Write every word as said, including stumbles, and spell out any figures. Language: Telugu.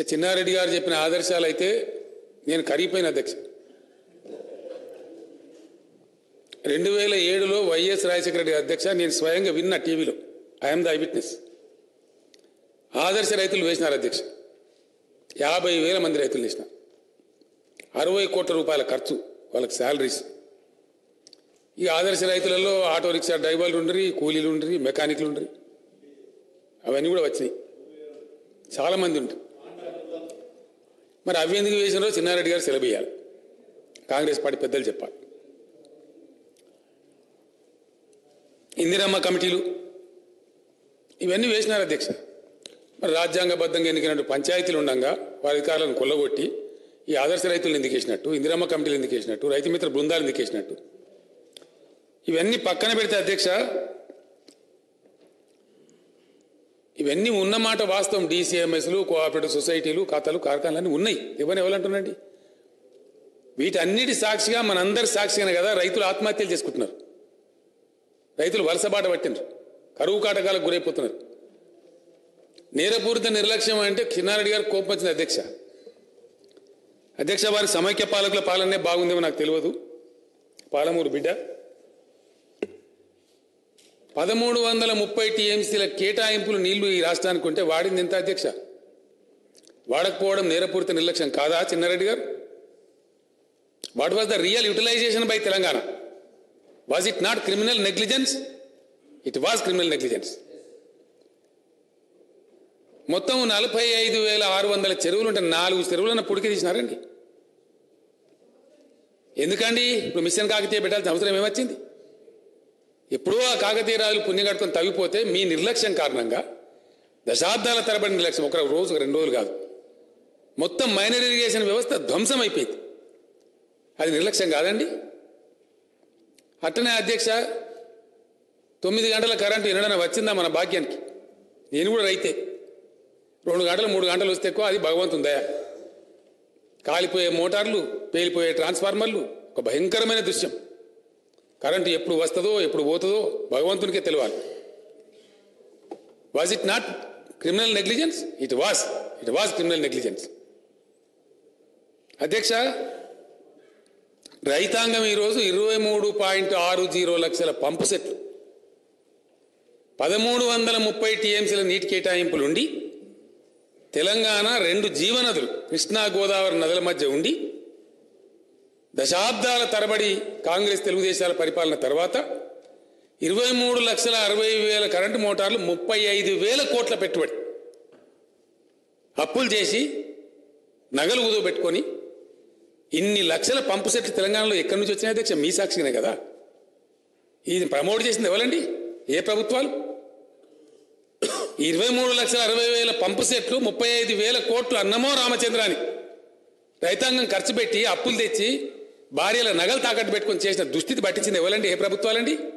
చిన్నారెడ్డి గారు చెప్పిన ఆదర్శాలు అయితే నేను కరిగిపోయిన అధ్యక్ష. రెండు వేల ఏడులో వైఎస్ రాజశేఖర రెడ్డి అధ్యక్ష నేను స్వయంగా విన్న టీవీలో, ఐఎమ్ ద ఐ విట్నెస్. ఆదర్శ రైతులు వేసినారు అధ్యక్ష, యాభై వేల మంది రైతులు వేసినారు. అరవై కోట్ల రూపాయల ఖర్చు వాళ్ళకి శాలరీస్. ఈ ఆదర్శ రైతులలో ఆటో రిక్షా డ్రైవర్లు ఉండరు, కూలీలు ఉండరు, మెకానిక్లు ఉండరు, అవన్నీ కూడా వచ్చినాయి, చాలామంది ఉంటారు. మరి అవి ఎందుకు వేసినారో చిన్నారెడ్డి గారు సెలబియ్యాలి, కాంగ్రెస్ పార్టీ పెద్దలు చెప్పాలి. ఇందిరమ్మ కమిటీలు ఇవన్నీ వేసినారు అధ్యక్ష. మరి రాజ్యాంగబద్ధంగా ఎన్నికైనట్టు పంచాయతీలు ఉండగా వారి అధికారులను కొల్లగొట్టి ఈ ఆదర్శ రైతులను ఎందుకు వేసినట్టు, ఇందిరమ్మ కమిటీలు ఎందుకు వేసినట్టు, రైతు మిత్ర బృందాలు ఎందుకు వేసినట్టు, ఇవన్నీ పక్కన పెడితే అధ్యక్ష, ఇవన్నీ ఉన్నమాట వాస్తవం. డీసీఎంఎస్లు, కోఆపరేటివ్ సొసైటీలు, ఖాతాలు, కార్ఖానాలు ఉన్నాయి, ఇవన్నీ ఎవరంటున్నాండి. వీటన్నిటి సాక్షిగా మనందరి సాక్షిగానే కదా రైతులు ఆత్మహత్యలు చేసుకుంటున్నారు, రైతులు వలసబాట పట్టినారు, కరువు కాటకాలకు గురైపోతున్నారు. నేరపూరిత నిర్లక్ష్యం అంటే చిన్నారెడ్డి గారు కోపం వచ్చింది అధ్యక్ష. అధ్యక్ష వారి సమైక్య పాలకుల పాలనే బాగుందేమో నాకు తెలియదు. పాలమూరు బిడ్డ పదమూడు వందల ముప్పై టీఎంసీల కేటాయింపులు నీళ్లు ఈ రాష్ట్రానికి ఉంటే వాడింది ఎంత అధ్యక్ష? వాడకపోవడం నేరపూరిత నిర్లక్ష్యం కాదా చిన్నారెడ్డి గారు? What was the real utilization by Telangana? Was it not criminal negligence? It was criminal negligence. మొత్తం నలభై ఐదు వేల ఆరు వందల చెరువులు ఉంటే నాలుగు చెరువులను పుడికి తీసినారండి. ఎందుకండి ఇప్పుడు మిషన్ కాకతీయ పెట్టాల్సిన అవసరం ఏమొచ్చింది? ఎప్పుడూ ఆ కాకతీయ రాజులు పుణ్యం కట్టుకొని తవ్విపోతే మీ నిర్లక్ష్యం కారణంగా దశాబ్దాల తరబడి నిర్లక్ష్యం, ఒక రోజు రెండు రోజులు కాదు, మొత్తం మైనర్ ఇరిగేషన్ వ్యవస్థ ధ్వంసం అయిపోయింది. అది నిర్లక్ష్యం కాదండి? అట్టనే అధ్యక్ష తొమ్మిది గంటల కరెంటు ఎన్నడైనా వచ్చిందా మన భాగ్యానికి? నేను కూడా రైతే, రెండు గంటలు మూడు గంటలు వస్తే ఎక్కువ, అది భగవంతుని దయ. కాలిపోయే మోటార్లు, పేలిపోయే ట్రాన్స్ఫార్మర్లు, ఒక భయంకరమైన దృశ్యం. కరెంటు ఎప్పుడు వస్తుందో ఎప్పుడు పోతుందో భగవంతునికే తెలియాలి. Was it not criminal negligence? It was it was criminal negligence. అధ్యక్ష రైతాంగం ఈరోజు ఇరవై మూడు పాయింట్ ఆరు జీరో లక్షల పంపు సెట్లు, పదమూడు వందల ముప్పై టీఎంసీల నీటి కేటాయింపులుండి, తెలంగాణ రెండు జీవనదులు కృష్ణా గోదావరి నదుల మధ్య ఉండి, దశాబ్దాల తరబడి కాంగ్రెస్ తెలుగుదేశాల పరిపాలన తర్వాత ఇరవై మూడు లక్షల అరవై వేల కరెంటు మోటార్లు, ముప్పై ఐదు వేల కోట్ల పెట్టుబడి అప్పులు చేసి నగలు కుదువ పెట్టుకొని ఇన్ని లక్షల పంపు సెట్లు తెలంగాణలో ఎక్కడి నుంచి వచ్చినాయి అధ్యక్ష? మీ సాక్షిగానే కదా. ఇది ప్రమోట్ చేసింది ఎవరండి? ఏ ప్రభుత్వాలు? ఇరవై మూడు లక్షల అరవై వేల పంపు సెట్లు, ముప్పై ఐదు వేల కోట్లు అన్నమో రామచంద్రాని రైతాంగం ఖర్చు పెట్టి అప్పులు తెచ్చి భార్యల నగలు తాకట్టు పెట్టుకొని చేసిన దుస్థితి పట్టించింది ఎవరండి? ఏ ప్రభుత్వాలండి?